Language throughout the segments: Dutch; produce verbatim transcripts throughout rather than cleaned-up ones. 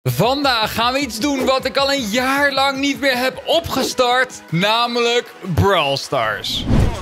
Vandaag gaan we iets doen wat ik al een jaar lang niet meer heb opgestart. Namelijk Brawl Stars.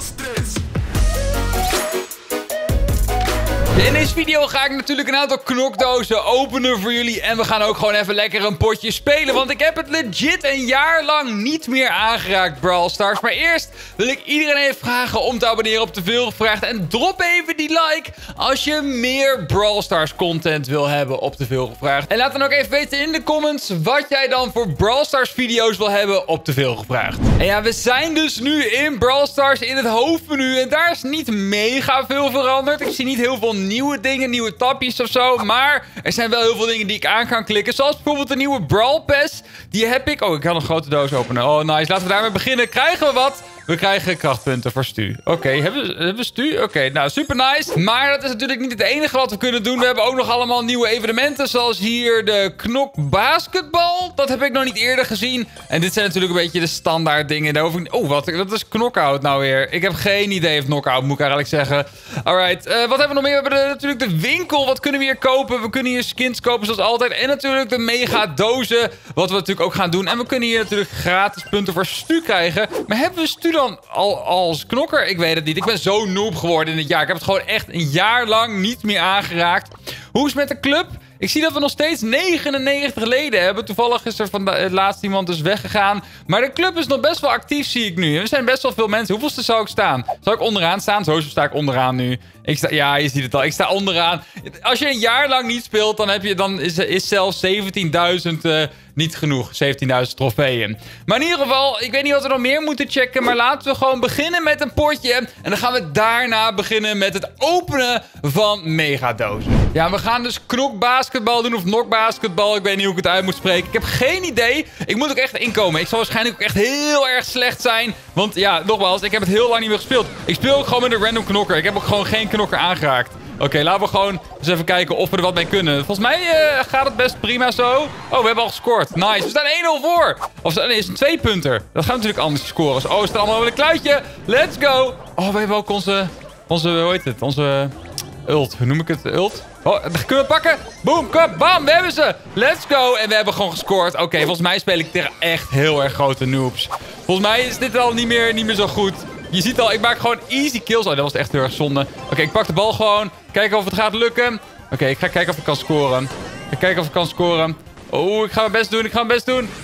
In deze video ga ik natuurlijk een aantal knokdozen openen voor jullie. En we gaan ook gewoon even lekker een potje spelen. Want ik heb het legit een jaar lang niet meer aangeraakt, Brawl Stars. Maar eerst wil ik iedereen even vragen om te abonneren op Te Veel Gevraagd. En drop even die like als je meer Brawl Stars content wil hebben op Te Veel Gevraagd. En laat dan ook even weten in de comments wat jij dan voor Brawl Stars video's wil hebben op Te Veel Gevraagd. En ja, we zijn dus nu in Brawl Stars in het hoofdmenu. En daar is niet mega veel veranderd. Ik zie niet heel veel nieuwe dingen, nieuwe tapjes of zo. Maar er zijn wel heel veel dingen die ik aan kan klikken. Zoals bijvoorbeeld de nieuwe Brawl Pass. Die heb ik... Oh, ik kan een grote doos openen. Oh, nice. Laten we daarmee beginnen. Krijgen we wat? We krijgen krachtpunten voor Stu. Oké, okay, hebben, we, hebben we Stu? Oké, okay, nou, super nice. Maar dat is natuurlijk niet het enige wat we kunnen doen. We hebben ook nog allemaal nieuwe evenementen. Zoals hier de knok basketbal. Dat heb ik nog niet eerder gezien. En dit zijn natuurlijk een beetje de standaard dingen. Daar hoef ik... Oh, wat, wat is knockout nou weer? Ik heb geen idee of knockout, moet ik eigenlijk zeggen. Alright, uh, wat hebben we nog meer? We hebben de, natuurlijk de winkel. Wat kunnen we hier kopen? We kunnen hier skins kopen zoals altijd. En natuurlijk de mega dozen. Wat we natuurlijk ook gaan doen. En we kunnen hier natuurlijk gratis punten voor Stu krijgen. Maar hebben we Stu dan al als knokker? Ik weet het niet. Ik ben zo noob geworden in het jaar. Ik heb het gewoon echt een jaar lang niet meer aangeraakt. Hoe is het met de club? Ik zie dat we nog steeds negenennegentig leden hebben. Toevallig is er van de laatste iemand dus weggegaan. Maar de club is nog best wel actief, zie ik nu. Er zijn best wel veel mensen. Hoeveelste zou ik staan? Zou ik onderaan staan? Zo sta ik onderaan nu. Ik sta, ja, je ziet het al. Ik sta onderaan. Als je een jaar lang niet speelt, dan, heb je, dan is, is zelfs zeventienduizend uh, niet genoeg. zeventienduizend trofeeën. Maar in ieder geval, ik weet niet wat we nog meer moeten checken. Maar laten we gewoon beginnen met een potje. En dan gaan we daarna beginnen met het openen van megadozen. Ja, we gaan dus knokbasketbal doen of nokbasketbal. Ik weet niet hoe ik het uit moet spreken. Ik heb geen idee. Ik moet ook echt inkomen. Ik zal waarschijnlijk ook echt heel erg slecht zijn. Want ja, nogmaals, ik heb het heel lang niet meer gespeeld. Ik speel ook gewoon met een random knokker. Ik heb ook gewoon geen knokker aangeraakt. Oké, okay, laten we gewoon eens even kijken of we er wat mee kunnen. Volgens mij uh, gaat het best prima zo. Oh, we hebben al gescoord. Nice. We staan één nul voor. Of nee, het is een twee-punter. Dat gaat natuurlijk anders scoren. Oh, we staan allemaal met een kluitje. Let's go. Oh, we hebben ook onze... Onze, hoe heet het? Onze ult. Hoe noem ik het? Ult? Oh, kunnen we pakken? Boom, kom, bam, we hebben ze. Let's go. En we hebben gewoon gescoord. Oké, okay, volgens mij speel ik tegen echt heel erg grote noobs. Volgens mij is dit al niet meer, niet meer zo goed. Je ziet al, ik maak gewoon easy kills. Oh, dat was echt heel erg zonde. Oké, okay, ik pak de bal gewoon. Kijken of het gaat lukken. Oké, okay, ik ga kijken of ik kan scoren. Ik ga kijken of ik kan scoren. Oh, ik ga mijn best doen. Ik ga mijn best doen.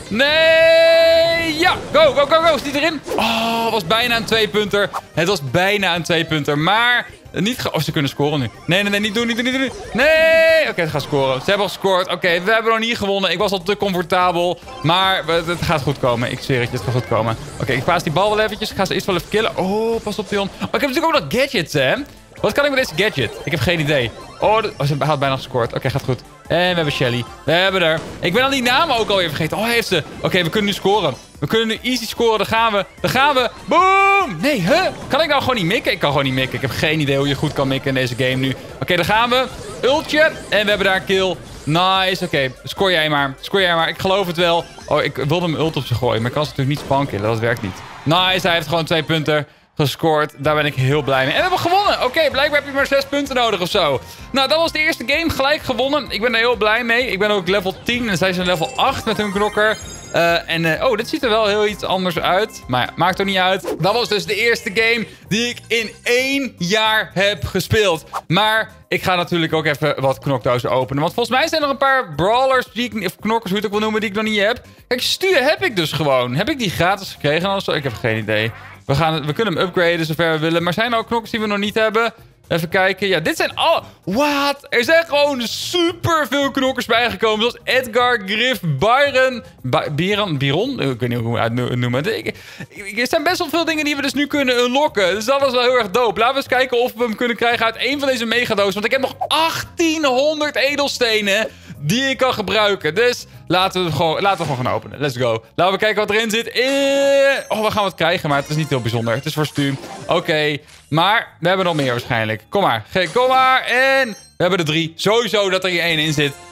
Nee! Ja! Go, go, go, go. Is die erin? Oh, het was bijna een twee-punter. Het was bijna een twee-punter. Maar niet... Ge oh, ze kunnen scoren nu. Nee, nee, nee. Niet doen, niet doen, niet doen. Nee! Oké, okay, ze gaan scoren. Ze hebben al gescoord. Oké, okay, we hebben nog niet gewonnen. Ik was al te comfortabel. Maar het gaat goed komen. Ik zweer het je, het gaat goed komen. Oké, okay, ik paas die bal wel eventjes. Ik ga ze eerst wel even killen. Oh, pas op, Dion. Oh, ik heb natuurlijk ook nog gadgets, hè? Wat kan ik met deze gadget? Ik heb geen idee. Oh, oh ze had bijna gescoord. Oké, okay, gaat goed. En we hebben Shelly. We hebben er. Ik ben al die namen ook alweer vergeten. Oh, hij heeft ze. Oké, okay, we kunnen nu scoren. We kunnen nu easy scoren. Daar gaan we. Daar gaan we. Boom! Nee, huh? Kan ik nou gewoon niet mikken? Ik kan gewoon niet mikken. Ik heb geen idee hoe je goed kan mikken in deze game nu. Oké, okay, daar gaan we. Ultje. En we hebben daar een kill. Nice. Oké, okay. Score jij maar. Score jij maar. Ik geloof het wel. Oh, ik wilde hem ult op ze gooien. Maar ik kan ze natuurlijk niet spankillen. Dat werkt niet. Nice. Hij heeft gewoon twee punten gescoord. Daar ben ik heel blij mee. En we hebben gewonnen. Oké, okay, blijkbaar heb je maar zes punten nodig of zo. Nou, dat was de eerste game. Gelijk gewonnen. Ik ben er heel blij mee. Ik ben ook level tien. En zij zijn level acht met hun knokker. Uh, en, uh, oh, dit ziet er wel heel iets anders uit. Maar ja, maakt er niet uit. Dat was dus de eerste game die ik in één jaar heb gespeeld. Maar ik ga natuurlijk ook even wat knokdozen openen. Want volgens mij zijn er een paar brawlers, die ik, of knokkers, hoe je het ook wil noemen, die ik nog niet heb. Kijk, Stu heb ik dus gewoon. Heb ik die gratis gekregen? Also, ik heb geen idee. We, gaan, we kunnen hem upgraden zover we willen. Maar zijn er ook knokkers die we nog niet hebben? Even kijken. Ja, dit zijn alle... Wat? Er zijn gewoon super veel knokkers bijgekomen. Zoals Edgar, Griff, Byron... Byron? Byron? Ik weet niet hoe we het noemen. Er zijn best wel veel dingen die we dus nu kunnen unlocken. Dus dat is wel heel erg dope. Laten we eens kijken of we hem kunnen krijgen uit een van deze megadozen. Want ik heb nog achttienhonderd edelstenen die ik kan gebruiken. Dus laten we, gewoon, laten we gewoon gaan openen. Let's go. Laten we kijken wat erin zit. Oh, we gaan wat krijgen, maar het is niet heel bijzonder. Het is voor Stu. Oké. Okay. Maar we hebben nog meer waarschijnlijk. Kom maar. Kom maar. En we hebben er drie. Sowieso dat er hier één in zit.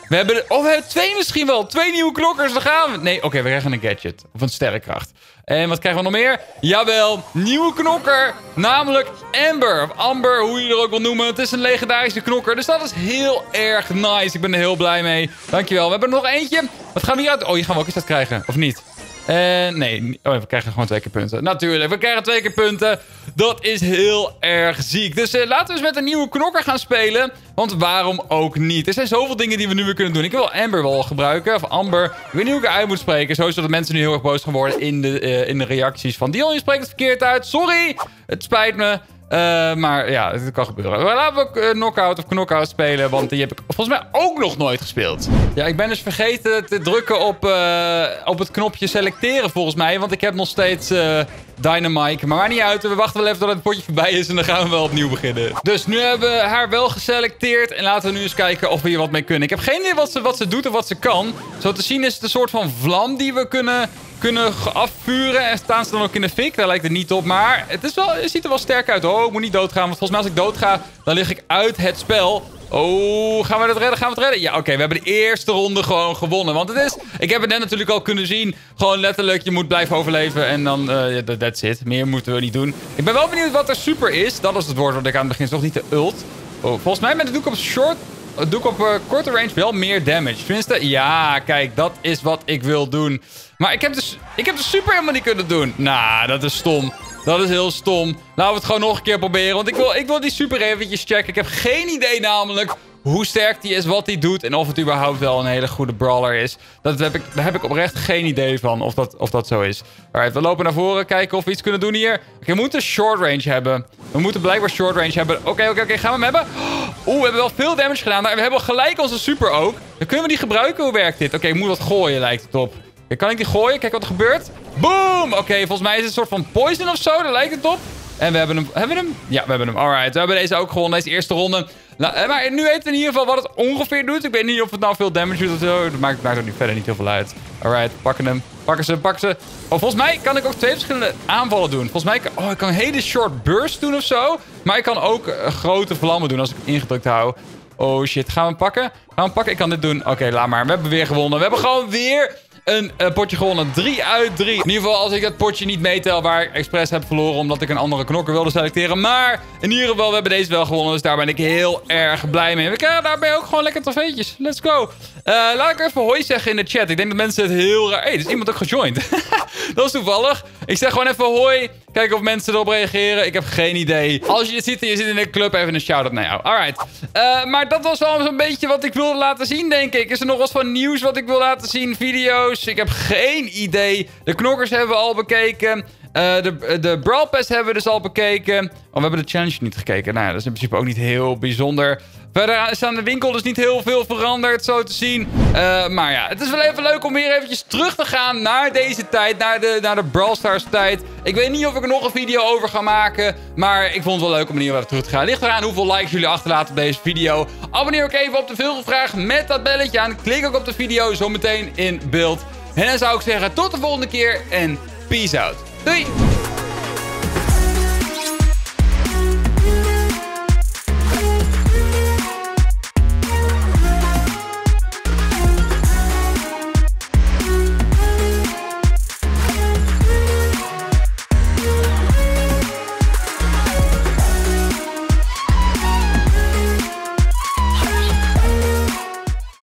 We hebben... Oh, we hebben twee misschien wel. Twee nieuwe knokkers. Daar gaan we. Nee, oké, okay, we krijgen een gadget. Of een sterrenkracht. En wat krijgen we nog meer? Jawel, nieuwe knokker. Namelijk Amber. Of Amber, hoe je er ook wil noemen. Het is een legendarische knokker. Dus dat is heel erg nice. Ik ben er heel blij mee. Dankjewel. We hebben er nog eentje. Wat gaan we hier uit... Oh, hier gaan we ook eens dat krijgen. Of niet? Uh, nee, oh, we krijgen gewoon twee keer punten. Natuurlijk, we krijgen twee keer punten. Dat is heel erg ziek. Dus uh, laten we eens met een nieuwe knokker gaan spelen. Want waarom ook niet? Er zijn zoveel dingen die we nu weer kunnen doen. Ik wil Amber wel gebruiken. Of Amber. Ik weet niet hoe ik eruit moet spreken. Sowieso dat mensen nu heel erg boos gaan worden in de, uh, in de reacties van... Dion, je spreekt het verkeerd uit. Sorry. Het spijt me. Uh, maar ja, het kan gebeuren. Laten we uh, Knockout of Knockout spelen. Want die heb ik volgens mij ook nog nooit gespeeld. Ja, ik ben dus vergeten te drukken op, uh, op het knopje selecteren volgens mij. Want ik heb nog steeds uh, Dynamite. Maar maakt niet uit. We wachten wel even tot het potje voorbij is. En dan gaan we wel opnieuw beginnen. Dus nu hebben we haar wel geselecteerd. En laten we nu eens kijken of we hier wat mee kunnen. Ik heb geen idee wat ze, wat ze doet of wat ze kan. Zo te zien is het een soort van vlam die we kunnen... kunnen afvuren. En staan ze dan ook in de fik? Daar lijkt het niet op. Maar het, is wel, het ziet er wel sterk uit. Oh, ik moet niet doodgaan. Want volgens mij als ik doodga, dan lig ik uit het spel. Oh, gaan we dat redden? Gaan we het redden? Ja, oké. Okay, we hebben de eerste ronde gewoon gewonnen. Want het is... Ik heb het net natuurlijk al kunnen zien. Gewoon letterlijk, je moet blijven overleven. En dan, uh, that's it. Meer moeten we niet doen. Ik ben wel benieuwd wat er super is. Dat is het woord wat ik aan het begin is. Toch niet de ult. Oh, volgens mij met de doek op short... doe ik op uh, korte range wel meer damage. Tenminste, ja, kijk, dat is wat ik wil doen. Maar ik heb, dus, ik heb de super helemaal niet kunnen doen. Nou, dat is stom. Dat is heel stom. Laten we het gewoon nog een keer proberen. Want ik wil, ik wil die super eventjes checken. Ik heb geen idee namelijk hoe sterk die is, wat die doet. En of het überhaupt wel een hele goede brawler is. Dat heb ik, daar heb ik oprecht geen idee van of dat, of dat zo is. Alright, we lopen naar voren. Kijken of we iets kunnen doen hier. Oké, okay, we moeten short range hebben. We moeten blijkbaar short range hebben. Oké, okay, oké, okay, oké. Okay. Gaan we hem hebben? Oeh, we hebben wel veel damage gedaan. Maar we hebben gelijk onze super ook. Dan kunnen we die gebruiken. Hoe werkt dit? Oké, okay, ik moet wat gooien, lijkt het op. Okay, kan ik die gooien? Kijk wat er gebeurt. Boom! Oké, okay, volgens mij is het een soort van poison of zo. Daar lijkt het op. En we hebben hem. Hebben we hem? Ja, we hebben hem. Alright, we hebben deze ook gewonnen. Deze eerste ronde. Nou, maar nu weten we in ieder geval wat het ongeveer doet. Ik weet niet of het nou veel damage doet of zo. Dat maakt, maakt er nu verder niet heel veel uit. Alright, pakken hem. Pakken ze, pakken ze. Oh, volgens mij kan ik ook twee verschillende aanvallen doen. Volgens mij kan... Oh, ik kan een hele short burst doen of zo. Maar ik kan ook uh, grote vlammen doen als ik hem ingedrukt hou. Oh shit, gaan we hem pakken? Gaan we hem pakken? Ik kan dit doen. Oké, okay, laat maar. We hebben weer gewonnen. We hebben gewoon weer... Een uh, potje gewonnen. drie uit drie. In ieder geval als ik dat potje niet meetel waar ik expres heb verloren omdat ik een andere knokker wilde selecteren. Maar in ieder geval, we hebben deze wel gewonnen. Dus daar ben ik heel erg blij mee. We krijgen daarbij ook gewoon lekker trofeetjes. Let's go. Uh, laat ik even hoi zeggen in de chat. Ik denk dat mensen het heel raar... Hé, hey, er is iemand ook gejoind. Dat is toevallig. Ik zeg gewoon even hoi. Kijken of mensen erop reageren. Ik heb geen idee. Als je dit ziet en je zit in de club, even een shout-out naar jou. Alright. Uh, maar dat was wel zo'n beetje wat ik wilde laten zien, denk ik. Is er nog wat van nieuws wat ik wil laten zien? Video's? Ik heb geen idee. De knokkers hebben we al bekeken. Uh, de, de Brawl Pass hebben we dus al bekeken. Oh, we hebben de challenge niet gekeken. Nou ja, dat is in principe ook niet heel bijzonder. Verder is aan de winkel dus niet heel veel veranderd, zo te zien. Uh, maar ja, het is wel even leuk om weer eventjes terug te gaan naar deze tijd. Naar de, naar de Brawl Stars tijd. Ik weet niet of ik er nog een video over ga maken. Maar ik vond het wel leuk om in ieder geval terug te gaan. Ligt eraan hoeveel likes jullie achterlaten op deze video. Abonneer ook even op de veelgevraagd met dat belletje aan. Klik ook op de video zometeen in beeld. En dan zou ik zeggen tot de volgende keer en peace out. Doei!